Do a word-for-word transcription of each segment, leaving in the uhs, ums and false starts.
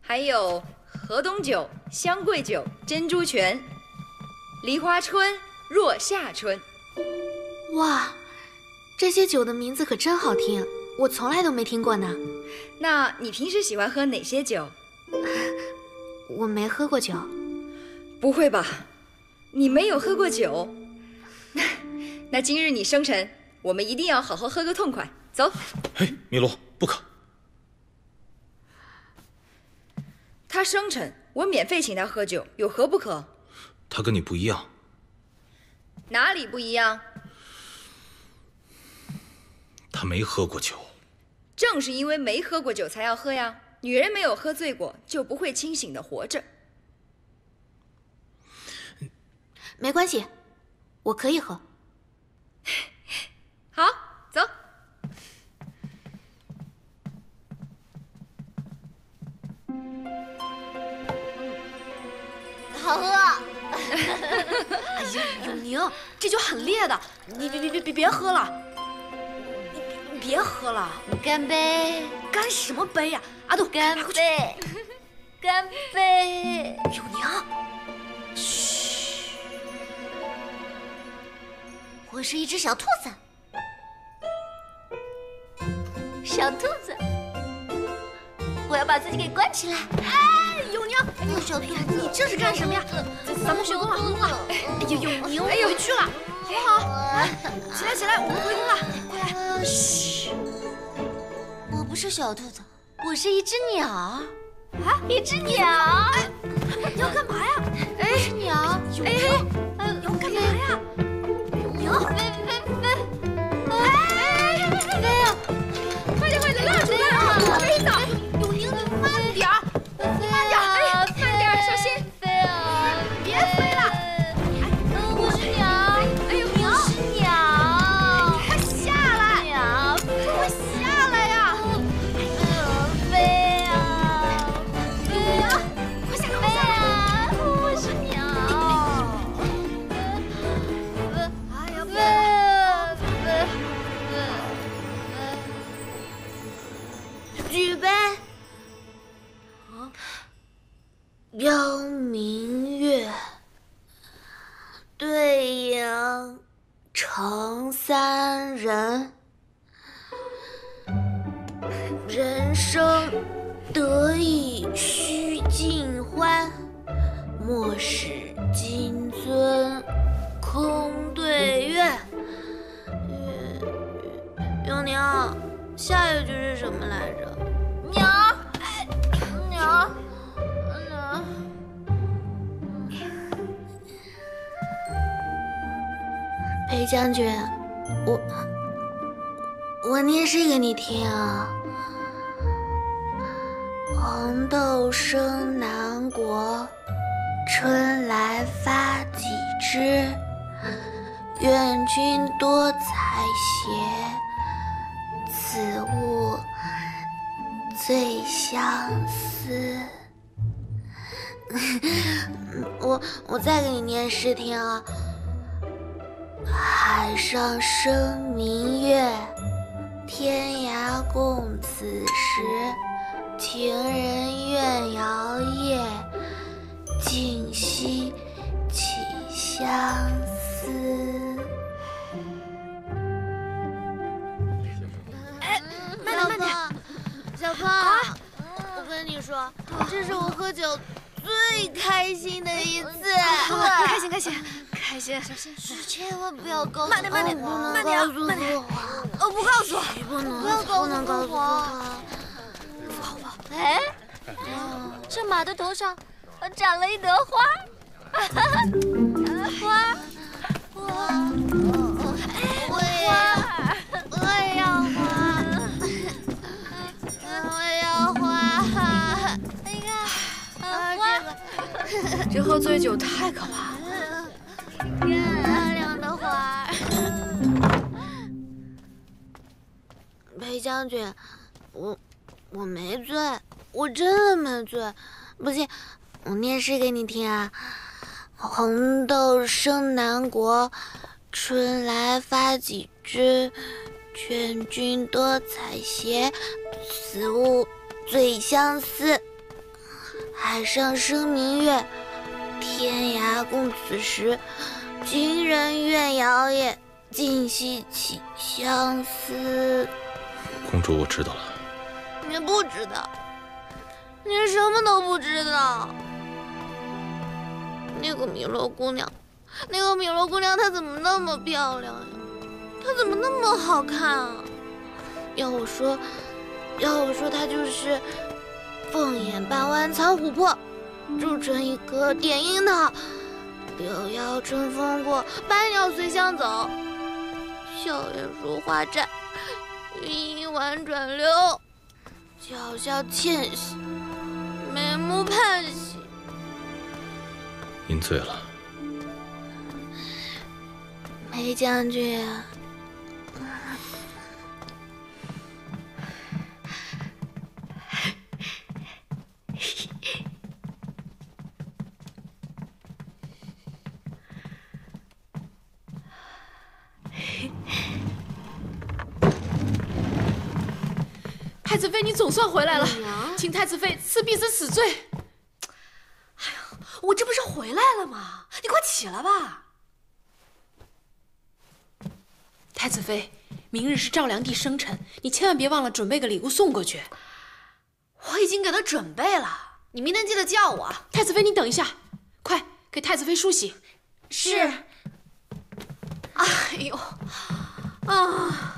还有河东酒、香桂酒、珍珠泉、梨花春、若夏春。 哇，这些酒的名字可真好听，我从来都没听过呢。 那你平时喜欢喝哪些酒？ 我没喝过酒。 不会吧？你没有喝过酒？那今日你生辰，我们一定要好好喝个痛快。走。 嘿，米罗，不可。 他生辰，我免费请他喝酒，有何不可？ 他跟你不一样。 哪里不一样？ 他没喝过酒。 正是因为没喝过酒才要喝呀。女人没有喝醉过，就不会清醒的活着。 没关系，我可以喝。 好，走。 好喝。 哎呀，永宁，这酒很烈的，你别别别别别喝了，你别喝了。 干杯！ 干什么杯呀？阿杜， 干杯！干杯！ 永宁， 嘘，我是一只小兔子，小兔子，我要把自己给关起来。 哎，永宁，哎呦， 小兔子， 你这是干什么呀？咱们回宫了，回宫了。哎呦，永宁，哎呦，回去了，好不好？起来，起来，我们回宫了，快来。 嘘，我不是小兔子，我是一只鸟。啊，一只鸟！ 哎，你要干嘛呀？ 哎，是鸟。 哎，你要干嘛呀？ 你要飞飞飞！哎，飞啊！ 快点快点，蜡烛蜡烛，飞走！ 永宁，慢点儿，慢点儿，哎， 慢点儿，小心！ 飞啊！ 别飞了！ 我是鸟。哎呦，我是鸟！ 快下来！ 鸟， 快下来呀！ 飞啊！ 永宁，快下来！快下来！ 我是鸟。 哎呀， 飞啊飞飞！举杯。邀明月，对影成三人。人生得意须尽欢，莫使金樽空对月。永宁，下一句是什么来着？鸟，哎，鸟，鸟。裴将军，我我念诗给你听啊。红豆生南国，春来发几枝。愿君多采撷，此物最相思。我我再给你念诗听啊。海上生明月，天涯共此时。情人怨遥夜，竟夕起相思。 哎，慢点慢点， 小胖，啊、我跟你说，这是我喝酒最开心的一次。 开心开心开心，小心， 千万不要告诉慢点慢点慢点慢点，哦，不告诉我， 不能不要告诉我。哎，这马的头上长了一朵花，花，花，我要，我要花，我要花。你看，啊，这个， 这喝醉酒太可怕了。 漂亮的花。裴将军，我。我没醉，我真的没醉。不信，我念诗给你听啊。红豆生南国，春来发几枝。劝君多采撷，此物最相思。 海上生明月，天涯共此时。情人怨遥也，今夕起相思。 公主，我知道了。 你不知道，你什么都不知道。那个米洛姑娘，那个米洛姑娘，她怎么那么漂亮呀？她怎么那么好看啊？要我说，要我说，她就是凤眼半弯藏琥珀，铸成一颗点樱桃。柳腰春风过，百鸟随香走。校园如花绽，云影婉转流。皎皎倩兮，眉目盼兮。 您醉了， 梅将军啊。 太子妃，你总算回来了，请太子妃赐婢子死罪。哎呀，我这不是回来了吗？你快起来吧。太子妃，明日是赵良帝生辰，你千万别忘了准备个礼物送过去。我已经给他准备了，你明天记得叫我。太子妃，你等一下，快给太子妃梳洗。是。哎呦，啊！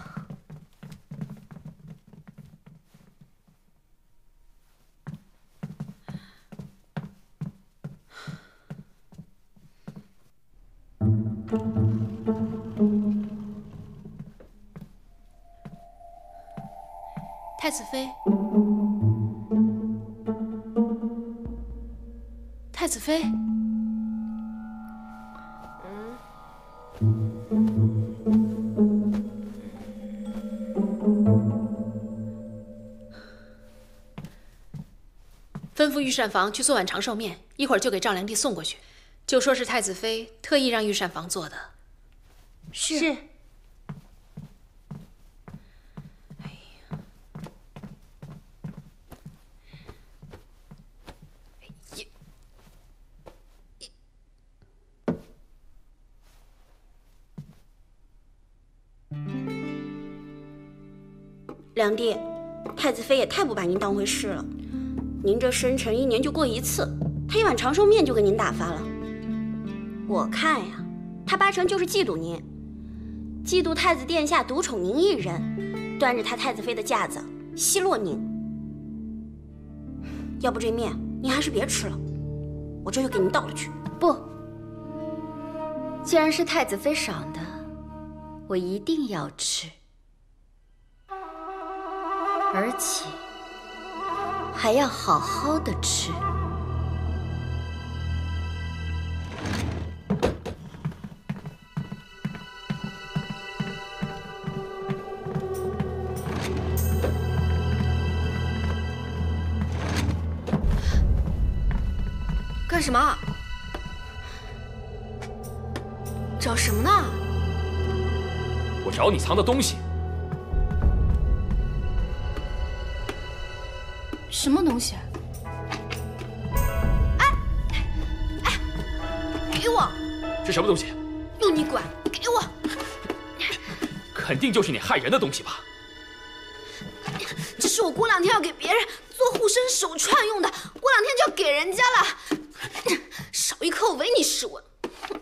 太子妃，太子妃，嗯，吩咐御膳房去做碗长寿面，一会儿就给赵良帝送过去，就说是太子妃特意让御膳房做的。是。是良帝，太子妃也太不把您当回事了。您这生辰一年就过一次，她一碗长寿面就给您打发了。我看呀，她八成就是嫉妒您，嫉妒太子殿下独宠您一人，端着她太子妃的架子奚落您。要不这面您还是别吃了，我这就给您倒了去。 不，既然是太子妃赏的，我一定要吃。而且还要好好的吃。 干什么？找什么呢？ 我找你藏的东西。 什么东西？哎，哎，给我！ 是什么东西？ 用你管！给我！ 肯定就是你害人的东西吧？ 这是我过两天要给别人做护身手串用的，过两天就要给人家了。少一颗，我唯你是问。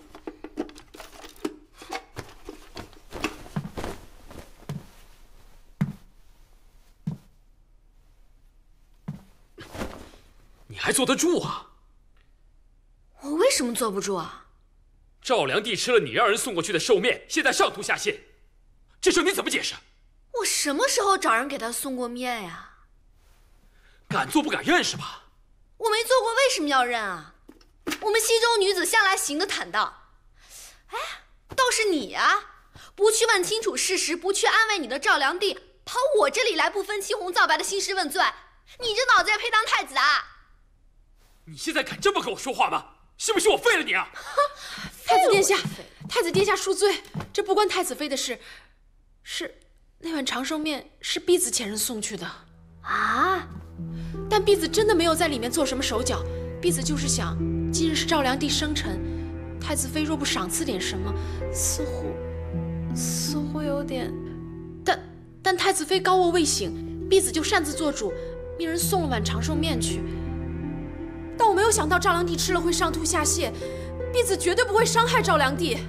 还坐得住啊？ 我为什么坐不住啊？ 赵良帝吃了你让人送过去的寿面，现在上吐下泻，这事你怎么解释？ 我什么时候找人给他送过面呀？ 敢做不敢认是吧？ 我没做过，为什么要认啊？我们西周女子向来行得坦荡。哎，倒是你呀，不去问清楚事实，不去安慰你的赵良帝，跑我这里来不分青红皂白的兴师问罪，你这脑子也配当太子啊？ 你现在敢这么跟我说话吗？信不信我废了你啊！ 太子殿下，太子殿下恕罪，这不关太子妃的事，是那碗长寿面是婢子前人送去的啊。但婢子真的没有在里面做什么手脚， 婢子就是想，今日是赵良帝生辰，太子妃若不赏赐点什么，似乎似乎有点……但但太子妃高卧未醒，婢子就擅自做主，命人送了碗长寿面去。但我没有想到赵良帝吃了会上吐下泻，婢子绝对不会伤害赵良帝。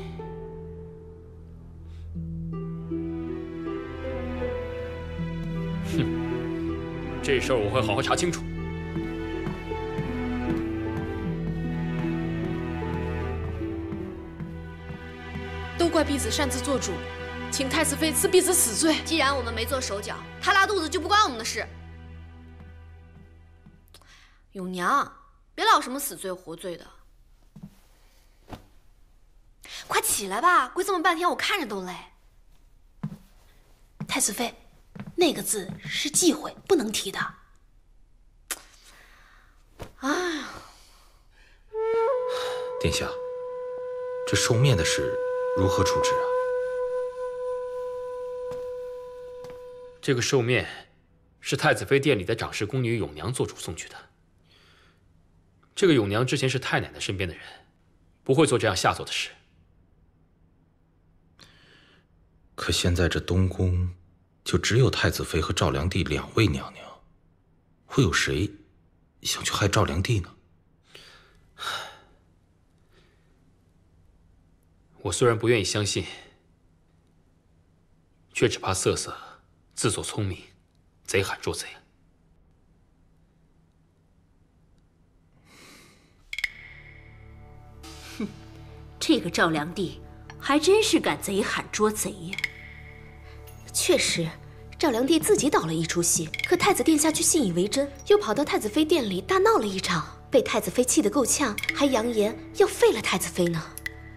哼，这事儿我会好好查清楚。 都怪婢子擅自做主，请太子妃赐婢子死罪。 既然我们没做手脚，他拉肚子就不关我们的事。永娘，别老什么死罪活罪的，快起来吧！跪这么半天，我看着都累。 太子妃，那个字是忌讳，不能提的。 哎， 殿下，这寿面的事如何处置啊？ 这个寿面是太子妃殿里的长侍宫女永娘做主送去的。这个永娘之前是太奶奶身边的人，不会做这样下作的事。 可现在这东宫就只有太子妃和赵良帝两位娘娘，会有谁想去害赵良帝呢？ 我虽然不愿意相信，却只怕瑟瑟自作聪明，贼喊捉贼。 哼，这个赵良帝还真是敢贼喊捉贼呀！ 确实，赵良帝自己导了一出戏，可太子殿下却信以为真，又跑到太子妃殿里大闹了一场，被太子妃气得够呛，还扬言要废了太子妃呢。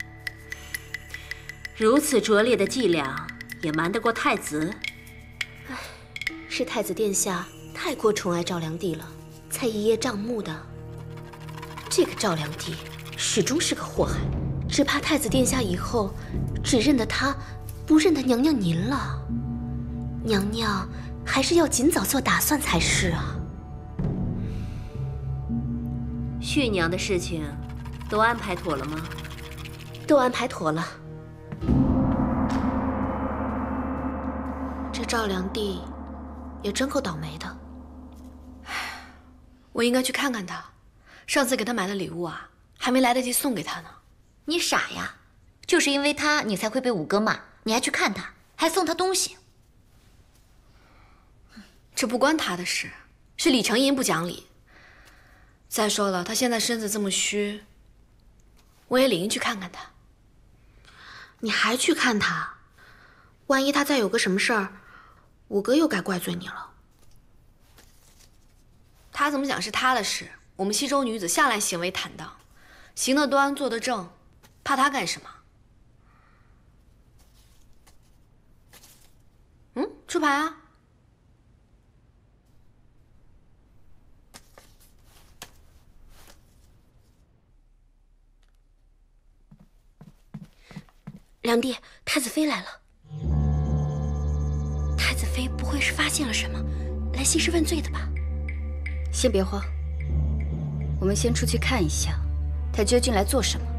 如此拙劣的伎俩，也瞒得过太子？ 唉，是太子殿下太过宠爱赵良帝了，才一叶障目的。这个赵良帝始终是个祸害，只怕太子殿下以后只认得他，不认得娘娘您了。娘娘还是要尽早做打算才是啊。 旭娘的事情都安排妥了吗？ 都安排妥了。这赵良帝也真够倒霉的。 我应该去看看他，上次给他买的礼物啊，还没来得及送给他呢。 你傻呀，就是因为他你才会被五哥骂，你还去看他，还送他东西。 这不关他的事，是李承吟不讲理。再说了，他现在身子这么虚，我也理应去看看他。 你还去看他？万一他再有个什么事儿，五哥又该怪罪你了。 他怎么讲是他的事，我们西周女子向来行为坦荡，行得端，坐得正，怕他干什么？嗯，出牌啊！ 良帝，太子妃来了。太子妃不会是发现了什么，来兴师问罪的吧？ 先别慌，我们先出去看一下，他究竟来做什么。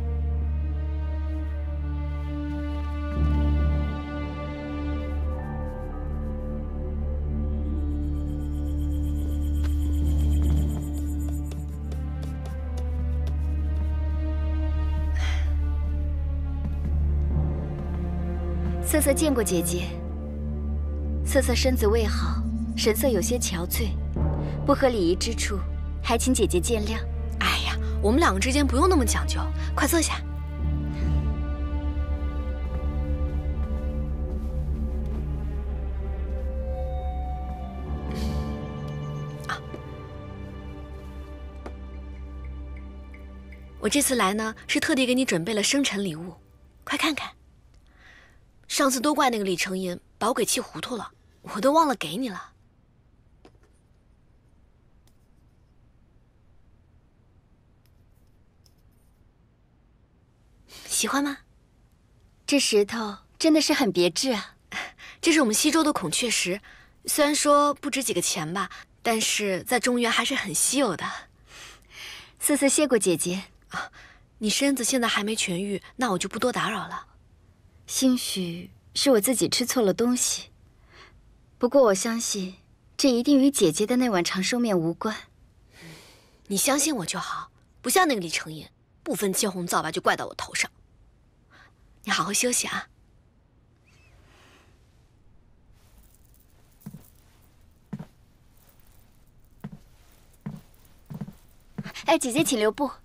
瑟瑟见过姐姐。瑟瑟身子未好，神色有些憔悴，不合礼仪之处，还请姐姐见谅。 哎呀，我们两个之间不用那么讲究，快坐下。啊，我这次来呢，是特地给你准备了生辰礼物，快看看。上次都怪那个李承吟把我给气糊涂了，我都忘了给你了。喜欢吗？ 这石头真的是很别致啊！ 这是我们西周的孔雀石，虽然说不值几个钱吧，但是在中原还是很稀有的。 瑟瑟谢过姐姐啊。你身子现在还没痊愈，那我就不多打扰了。 兴许是我自己吃错了东西，不过我相信这一定与姐姐的那碗长寿面无关。 你相信我就好，不像那个李成隐，不分青红皂白就怪到我头上。你好好休息啊。 哎，姐姐请留步。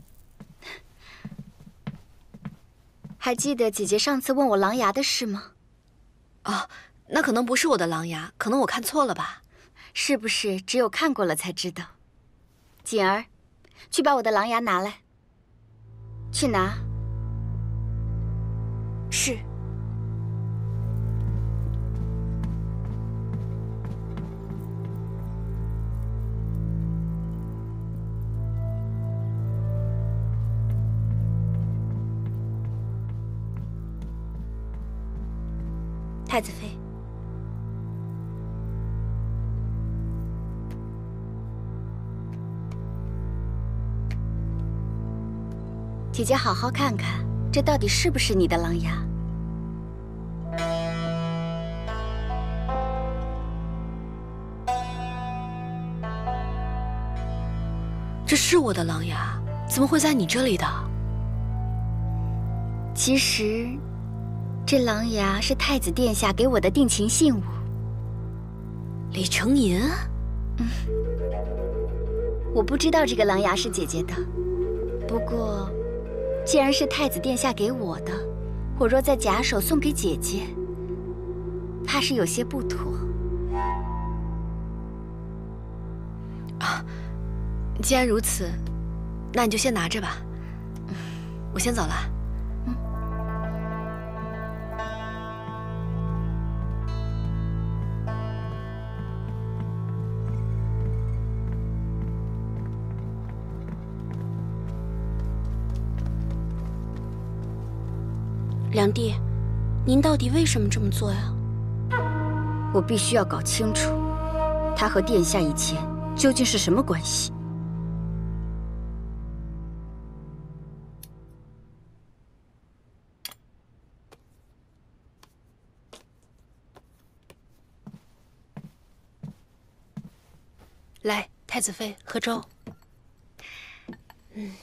还记得姐姐上次问我狼牙的事吗？ 哦，那可能不是我的狼牙，可能我看错了吧？ 是不是只有看过了才知道？锦儿，去把我的狼牙拿来。去拿。 是。 太子妃，姐姐好好看看，这到底是不是你的狼牙？ 这是我的狼牙，怎么会在你这里的？ 其实。这狼牙是太子殿下给我的定情信物。 李成隐， 嗯，我不知道这个狼牙是姐姐的，不过，既然是太子殿下给我的，我若在假手送给姐姐，怕是有些不妥。 啊，既然如此，那你就先拿着吧，我先走了。 梁帝，您到底为什么这么做呀？ 我必须要搞清楚，他和殿下以前究竟是什么关系。 来，太子妃喝粥。嗯，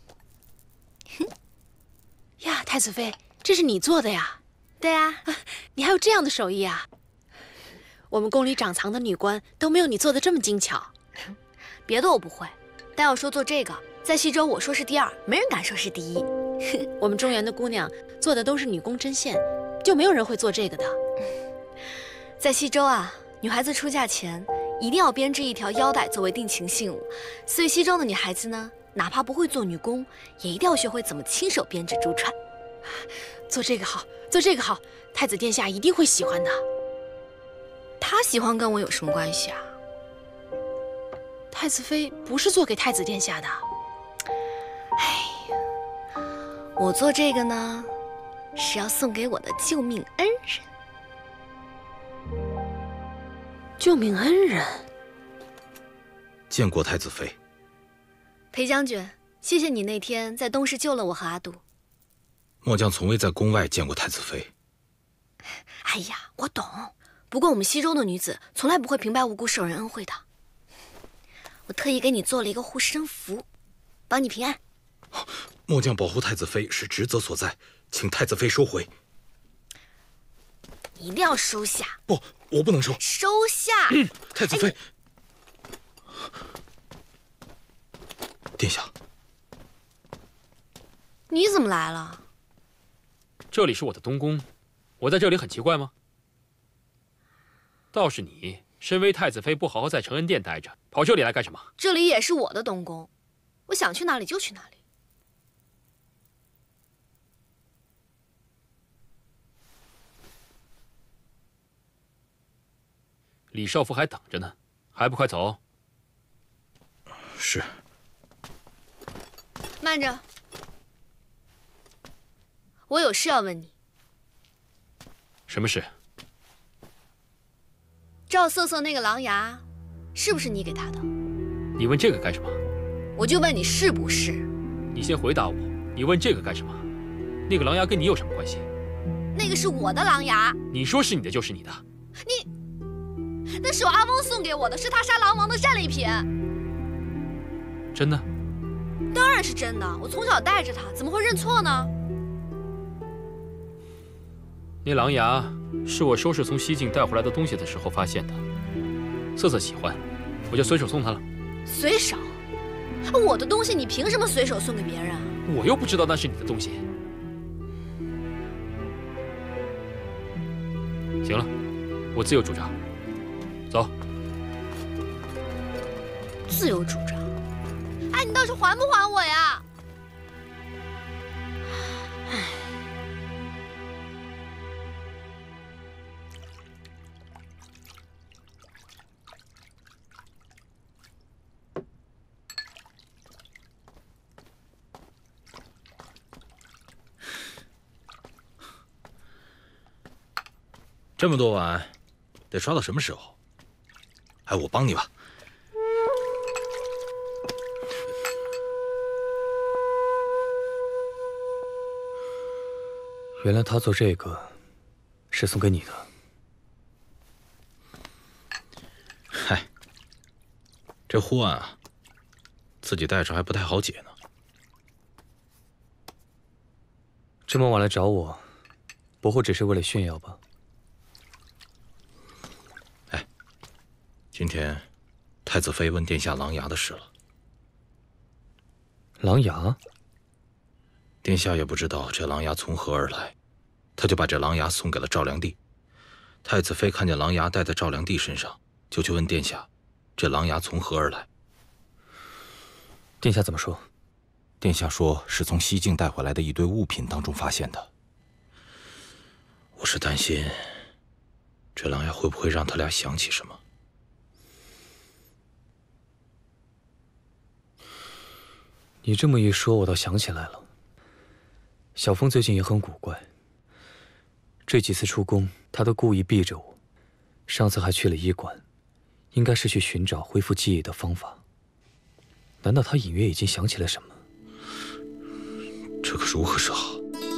呀，太子妃。这是你做的呀？ 对啊， 你还有这样的手艺啊！我们宫里长藏的女官都没有你做的这么精巧。 别的我不会，但要说做这个，在西周我说是第二，没人敢说是第一。 我们中原的姑娘做的都是女工针线，就没有人会做这个的。 在西周啊，女孩子出嫁前一定要编织一条腰带作为定情信物，所以西周的女孩子呢，哪怕不会做女工，也一定要学会怎么亲手编织珠串。 做这个好，做这个好，太子殿下一定会喜欢的。 他喜欢跟我有什么关系啊？ 太子妃不是做给太子殿下的。 哎呀，我做这个呢，是要送给我的救命恩人。 救命恩人？ 见过太子妃。 裴将军，谢谢你那天在东市救了我和阿杜。 末将从未在宫外见过太子妃。 哎呀，我懂。不过我们西周的女子从来不会平白无故受人恩惠的。我特意给你做了一个护身符，保你平安。 末将保护太子妃是职责所在，请太子妃收回。 一定要收下。 不，我不能收。 收下。 嗯，太子妃。哎、殿下。 你怎么来了？ 这里是我的东宫，我在这里很奇怪吗？倒是你，身为太子妃，不好好在承恩殿待着，跑这里来干什么？ 这里也是我的东宫，我想去哪里就去哪里。 李少府还等着呢，还不快走？ 是。 慢着，我有事要问你。 什么事？ 赵瑟瑟那个狼牙，是不是你给她的？ 你问这个干什么？ 我就问你是不是？ 你先回答我，你问这个干什么？那个狼牙跟你有什么关系？ 那个是我的狼牙。 你说是你的就是你的。 你，那是我阿翁送给我的，是他杀狼王的战利品。 真的？ 当然是真的，我从小带着它，怎么会认错呢？ 那狼牙是我收拾从西境带回来的东西的时候发现的，瑟瑟喜欢，我就随手送他了。 随手？我的东西你凭什么随手送给别人啊？ 我又不知道那是你的东西。行了，我自有主张。走。 自有主张？哎，你倒是还不还我呀？唉。 这么多碗，得刷到什么时候？哎，我帮你吧。 原来他做这个是送给你的。 嗨，这护腕啊，自己带着还不太好解呢。 这么晚来找我，不会只是为了炫耀吧？ 哎，今天太子妃问殿下狼牙的事了。 狼牙？ 殿下也不知道这狼牙从何而来，他就把这狼牙送给了赵良帝。太子妃看见狼牙戴在赵良帝身上，就去问殿下，这狼牙从何而来。 殿下怎么说？ 殿下说是从西境带回来的一堆物品当中发现的。 我是担心，这狼牙会不会让他俩想起什么？ 你这么一说，我倒想起来了。小凤最近也很古怪，这几次出宫，她都故意避着我。上次还去了医馆，应该是去寻找恢复记忆的方法。难道她隐约已经想起了什么？ 这可如何是好？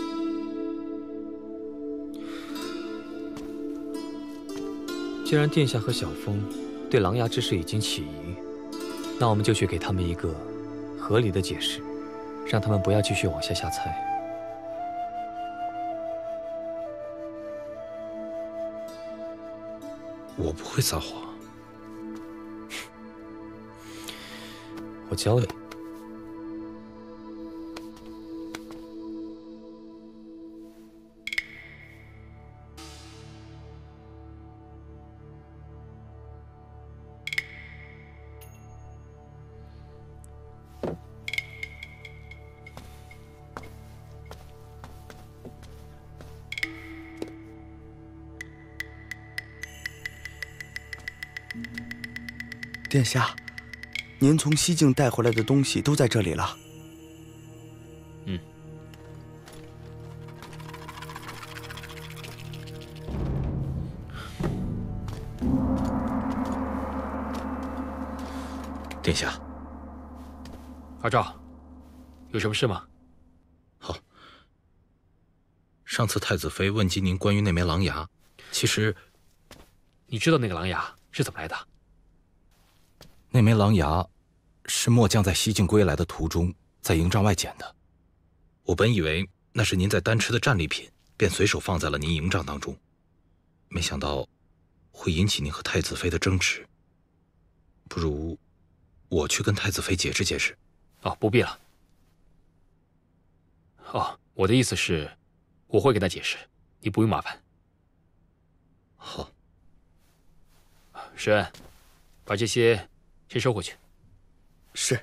既然殿下和小凤对狼牙之事已经起疑，那我们就去给他们一个合理的解释，让他们不要继续往下瞎猜。 我不会撒谎。 我教你。 殿下，您从西境带回来的东西都在这里了。 嗯。 殿下， 阿照，有什么事吗？ 好。上次太子妃问及您关于那枚狼牙，其实， 你知道那个狼牙是怎么来的？ 那枚狼牙是末将在西境归来的途中在营帐外捡的。 我本以为那是您在丹池的战利品，便随手放在了您营帐当中，没想到会引起您和太子妃的争执。不如我去跟太子妃解释解释。 哦，不必了。哦，我的意思是，我会跟他解释，你不用麻烦。 好。 施恩，把这些先收回去。 是。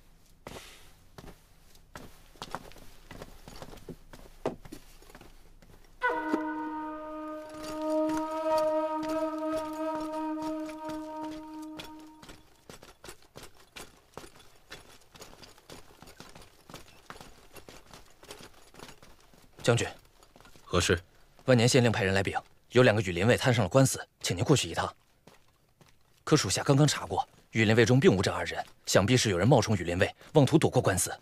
将军， 何事？ 万年县令派人来禀，有两个羽林卫摊上了官司，请您过去一趟。可属下刚刚查过， 羽林卫中并无这二人，想必是有人冒充羽林卫，妄图躲过官司。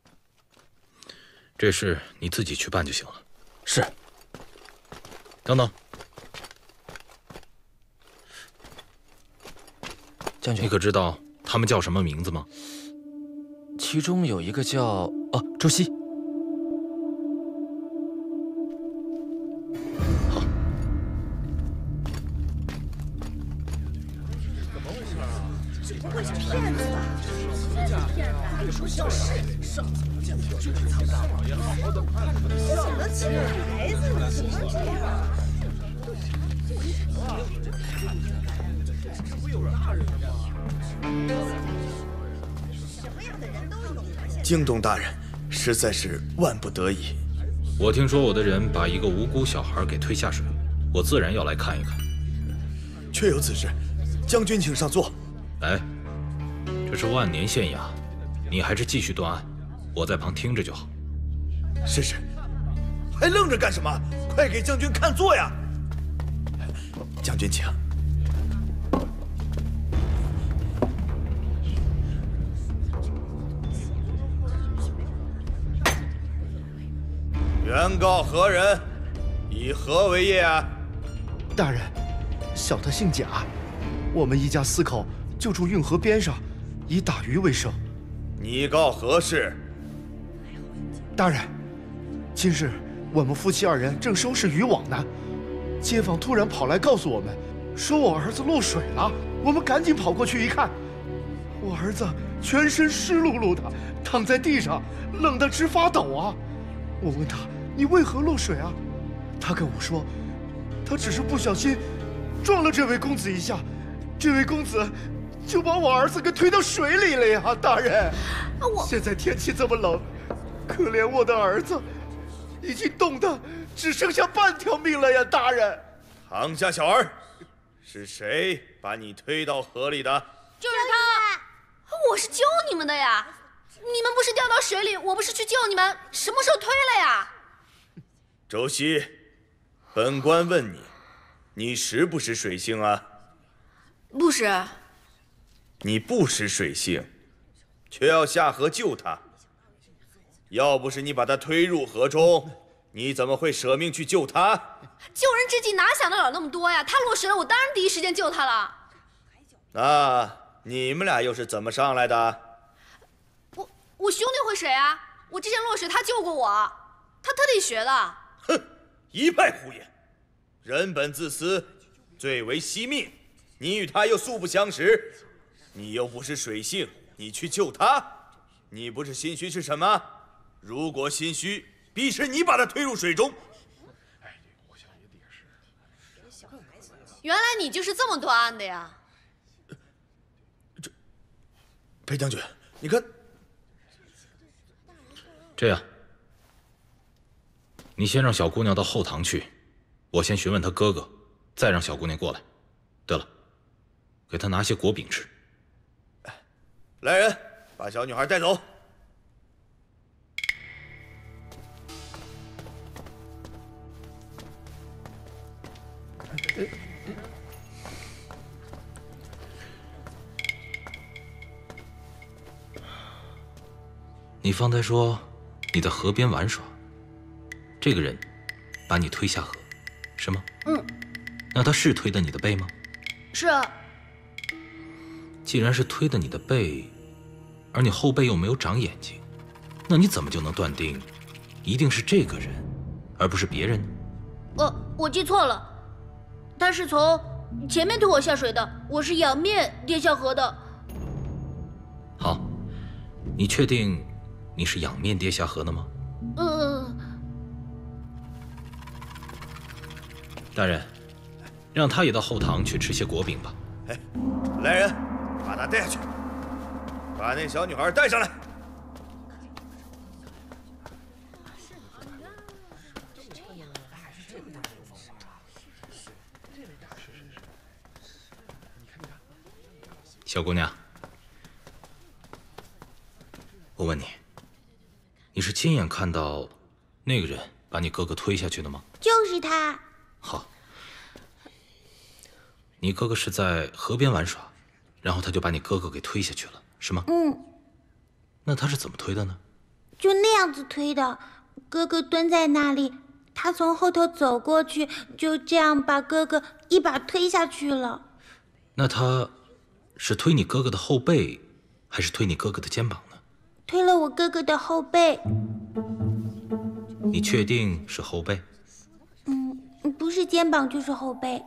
这事你自己去办就行了。 是。 等等， 将军， 你可知道他们叫什么名字吗？ 其中有一个叫哦周熙。 好。 不会是骗子吧？骗子！就是上次不见得就是他们大老爷好好的看看，想得起孩子呢，怎么这样？ 京东大人，实在是万不得已。 我听说我的人把一个无辜小孩给推下水，我自然要来看一看。 确有此事，将军请上座。 来，这是万年县衙，你还是继续断案，我在旁听着就好。 是是，还愣着干什么？快给将军看座呀！将军请。 原告何人？以何为业啊？ 大人，小的姓贾，我们一家四口就住运河边上，以打鱼为生。 你告何事？ 大人，今日我们夫妻二人正收拾渔网呢，街坊突然跑来告诉我们，说我儿子落水了。我们赶紧跑过去一看，我儿子全身湿漉漉的，躺在地上，冷得直发抖啊！我问他：“你为何落水啊？”他跟我说：“他只是不小心撞了这位公子一下，这位公子就把我儿子给推到水里了呀！”大人，我现在天气这么冷，可怜我的儿子已经冻得只剩下半条命了呀！大人， 躺下，小儿，是谁把你推到河里的？ 就是他，我是救你们的呀！你们不是掉到水里，我不是去救你们，什么时候推了呀？ 周熙，本官问你，你识不识水性啊？ 不识。 你不识水性，却要下河救他。要不是你把他推入河中，你怎么会舍命去救他？ 救人之计哪想得了那么多呀？他落水了，我当然第一时间救他了。 那你们俩又是怎么上来的？ 我我兄弟会水啊！我之前落水，他救过我，他特地学的。 哼，一派胡言！人本自私，最为惜命。你与他又素不相识，你又不是水性，你去救他，你不是心虚是什么？如果心虚，必是你把他推入水中。 原来你就是这么断案的呀！ 裴将军，你看， 这样，你先让小姑娘到后堂去，我先询问她哥哥，再让小姑娘过来。对了，给她拿些果饼吃。 来人，把小女孩带走。 你方才说你在河边玩耍，这个人把你推下河，是吗？ 嗯。 那他是推的你的背吗？ 是啊。 既然是推的你的背，而你后背又没有长眼睛，那你怎么就能断定一定是这个人，而不是别人呢？ 呃，我记错了，他是从前面推我下水的，我是仰面跌下河的。 好，你确定你是仰面跌下河的吗？ 嗯。 大人，让他也到后堂去吃些果饼吧。 哎，来人，把他带下去，把那小女孩带上来。 小姑娘，我问你，你是亲眼看到那个人把你哥哥推下去的吗？ 就是他。 好，你哥哥是在河边玩耍， 然后他就把你哥哥给推下去了，是吗？ 嗯。 那他是怎么推的呢？ 就那样子推的，哥哥蹲在那里，他从后头走过去，就这样把哥哥一把推下去了。 那他是推你哥哥的后背，还是推你哥哥的肩膀呢？ 推了我哥哥的后背。 你确定是后背？ 嗯，不是肩膀就是后背。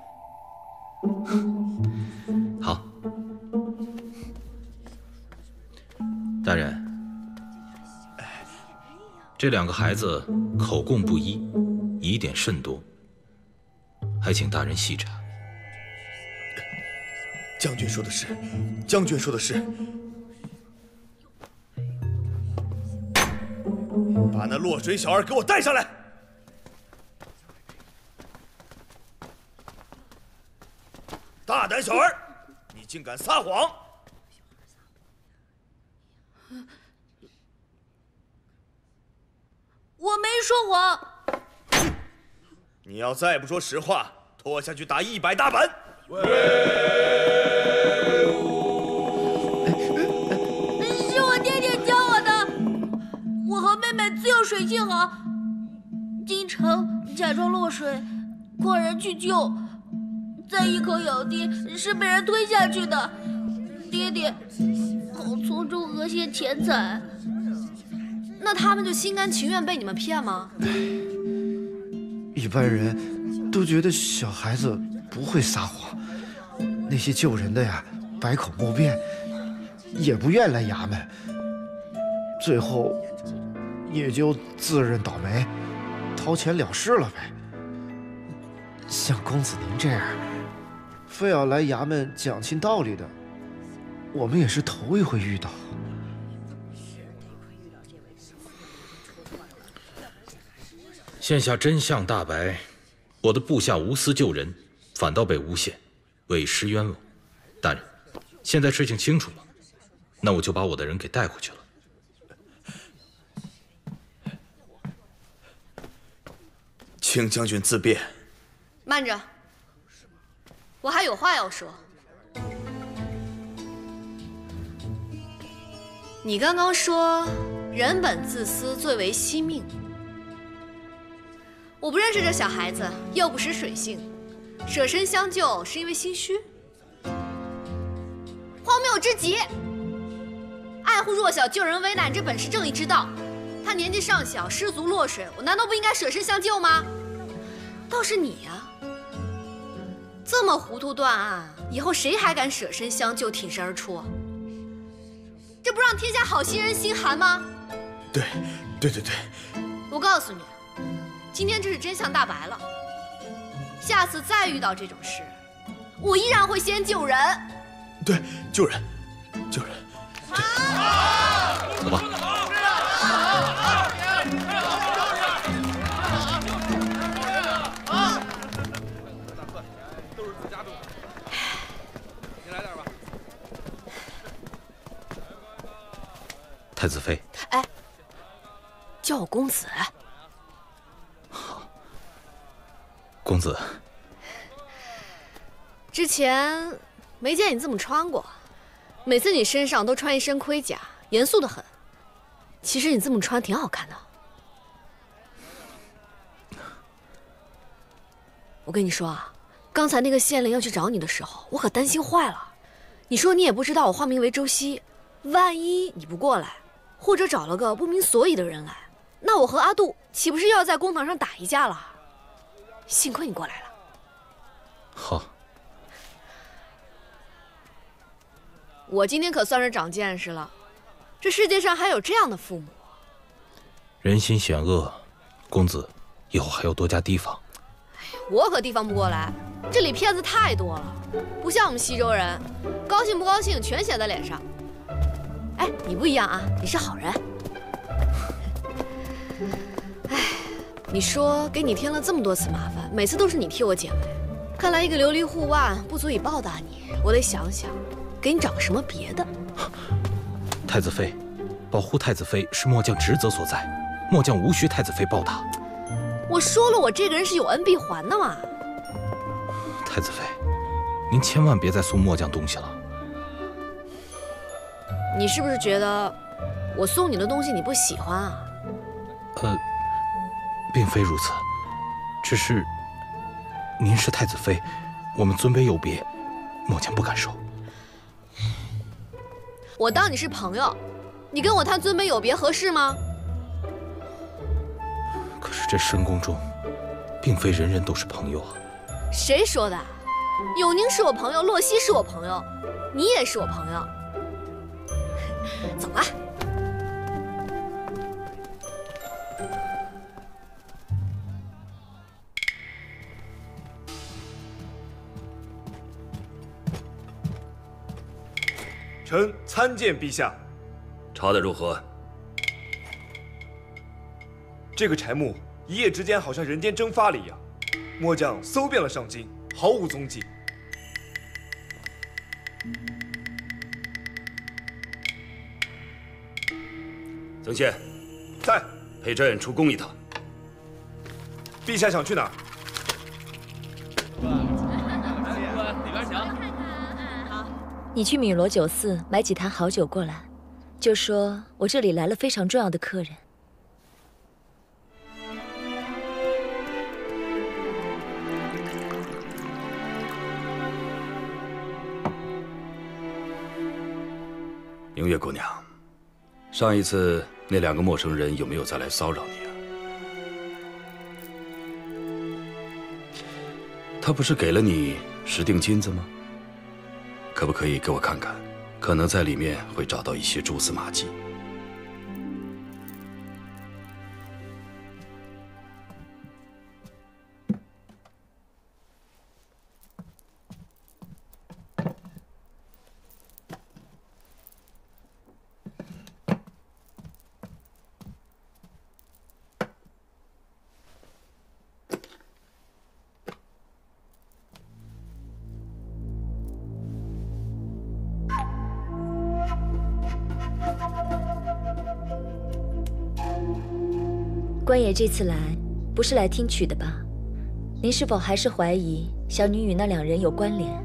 好，大人，这两个孩子口供不一，疑点甚多，还请大人细查。 将军说的是，将军说的是。把那落水小儿给我带上来！大胆小儿，你竟敢撒谎！ 我没说谎。 你要再不说实话，拖下去打一百大板！ 是我爹爹教我的。我和妹妹自幼水性好，经常假装落水，诓人去救，再一口咬定是被人推下去的。爹爹好从中讹些钱财。 那他们就心甘情愿被你们骗吗？ 一般人都觉得小孩子不会撒谎，那些救人的呀，百口莫辩，也不愿来衙门，最后也就自认倒霉，掏钱了事了呗。像公子您这样，非要来衙门讲清道理的，我们也是头一回遇到。 现下真相大白，我的部下无私救人，反倒被诬陷，委实冤枉。大人，现在事情清楚了，那我就把我的人给带回去了。 请将军自便。 慢着，我还有话要说。你刚刚说人本自私，最为惜命。我不认识这小孩子，又不识水性，舍身相救是因为心虚，荒谬之极！爱护弱小、救人危难，这本是正义之道。他年纪尚小，失足落水，我难道不应该舍身相救吗？倒是你呀，这么糊涂断案，以后谁还敢舍身相救、挺身而出？这不让天下好心人心寒吗？ 对，对对对。 我告诉你。今天这是真相大白了，下次再遇到这种事，我依然会先救人。 对，救人，救人。 走吧。太子妃。 哎，叫我公子。 公子， 之前没见你这么穿过，每次你身上都穿一身盔甲，严肃得很。其实你这么穿挺好看的。我跟你说啊，刚才那个县令要去找你的时候，我可担心坏了。你说你也不知道我化名为周熙，万一你不过来，或者找了个不明所以的人来，那我和阿杜岂不是又要在公堂上打一架了？幸亏你过来了。 好。 我今天可算是长见识了，这世界上还有这样的父母。 人心险恶，公子以后还要多加提防。 我可提防不过来，这里骗子太多了，不像我们西周人，高兴不高兴全写在脸上。哎，你不一样啊，你是好人。哎。你说给你添了这么多次麻烦，每次都是你替我解围，看来一个琉璃护腕不足以报答你，我得想想，给你找个什么别的。 太子妃，保护太子妃是末将职责所在，末将无需太子妃报答。 我说了，我这个人是有恩必还的嘛。 太子妃，您千万别再送末将东西了。 你是不是觉得我送你的东西你不喜欢啊？ 呃，并非如此，只是您是太子妃，我们尊卑有别，末将不敢收。 我当你是朋友，你跟我谈尊卑有别合适吗？ 可是这深宫中，并非人人都是朋友啊。 谁说的？永宁是我朋友，洛熙是我朋友，你也是我朋友。走吧。 臣参见陛下。 查得如何？ 这个柴木一夜之间好像人间蒸发了一样，末将搜遍了上京，毫无踪迹。 曾宪， 在。 陪朕出宫一趟。 陛下想去哪儿？ 里边请。 你去米罗酒肆买几坛好酒过来，就说我这里来了非常重要的客人。 明月姑娘，上一次那两个陌生人有没有再来骚扰你啊？他不是给了你十锭金子吗？可不可以给我看看？可能在里面会找到一些蛛丝马迹。 官爷这次来，不是来听曲的吧？您是否还是怀疑小女与那两人有关联？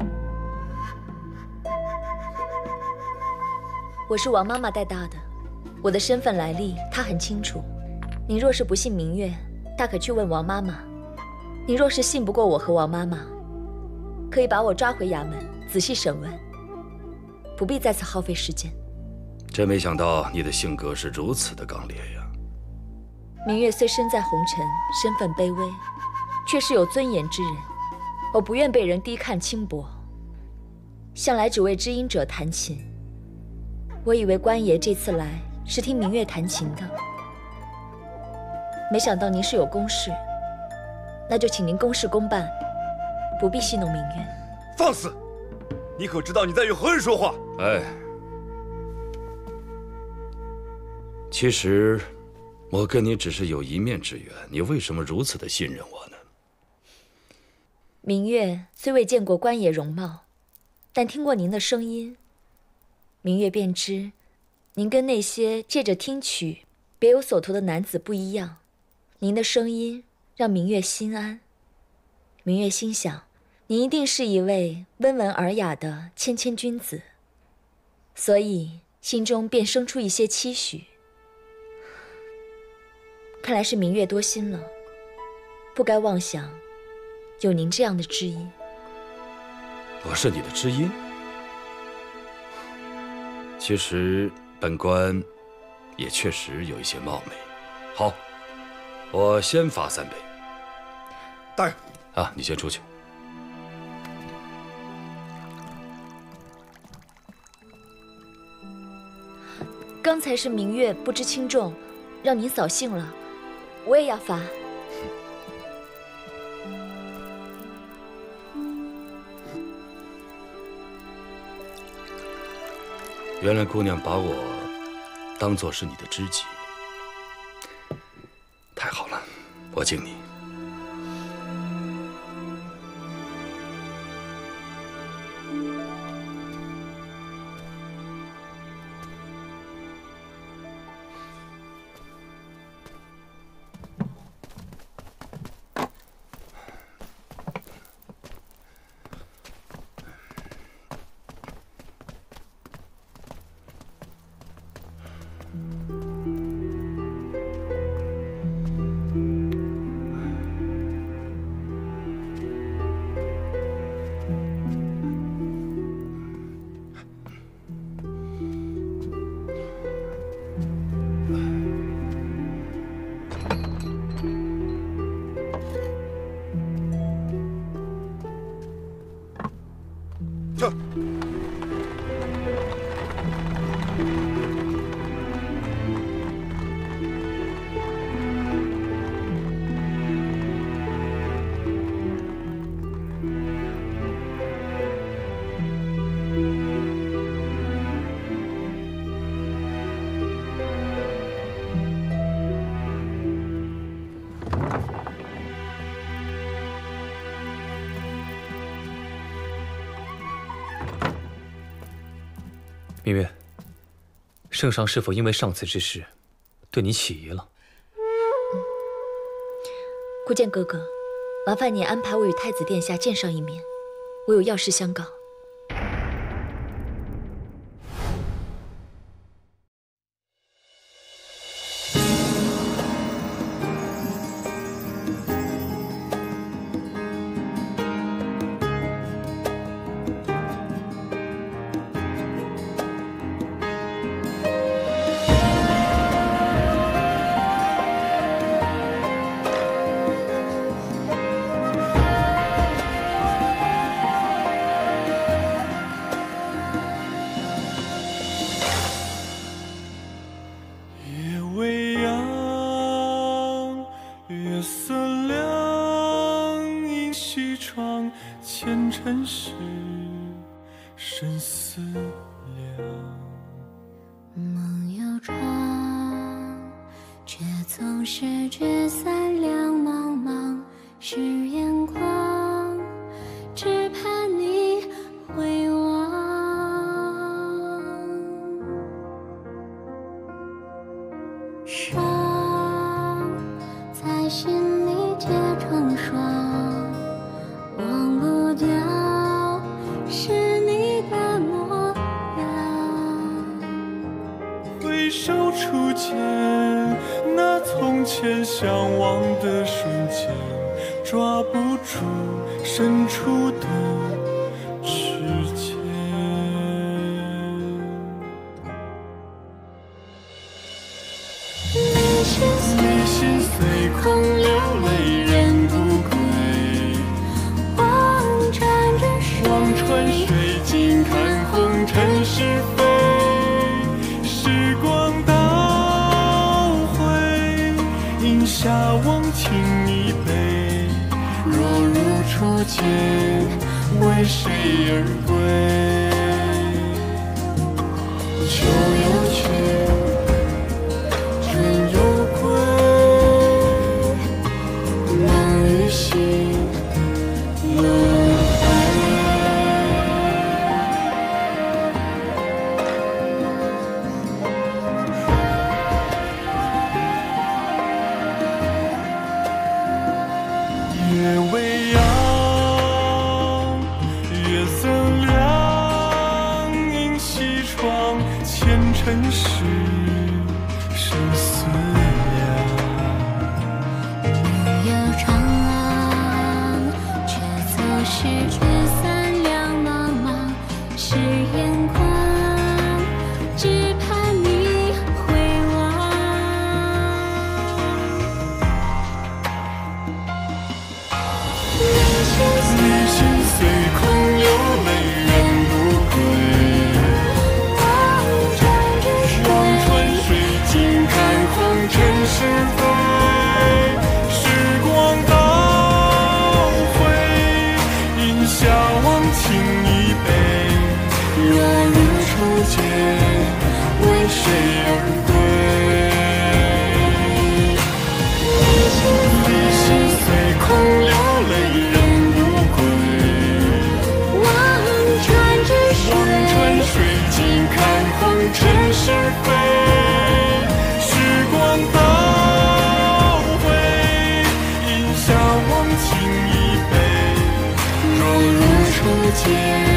我是王妈妈带大的，我的身份来历她很清楚。您若是不信明月，大可去问王妈妈；您若是信不过我和王妈妈，可以把我抓回衙门仔细审问，不必再次耗费时间。 真没想到你的性格是如此的刚烈呀！ 明月虽身在红尘，身份卑微，却是有尊严之人。我不愿被人低看轻薄，向来只为知音者弹琴。我以为官爷这次来是听明月弹琴的，没想到您是有公事，那就请您公事公办，不必戏弄明月。 放肆！你可知道你在与何人说话？ 哎，其实。我跟你只是有一面之缘，你为什么如此的信任我呢？ 明月虽未见过官爷容貌，但听过您的声音，明月便知，您跟那些借着听曲别有所图的男子不一样。您的声音让明月心安。明月心想，您一定是一位温文尔雅的谦谦君子，所以心中便生出一些期许。看来是明月多心了，不该妄想有您这样的知音。 我是你的知音？其实本官也确实有一些冒昧。好，我先罚三杯。 大人， 啊，你先出去。 刚才是明月不知轻重，让您扫兴了。我也要罚。 原来姑娘把我当作是你的知己，太好了，我敬你。 明月，圣上是否因为上次之事，对你起疑了？ 顾剑哥哥，麻烦你安排我与太子殿下见上一面，我有要事相告。 间。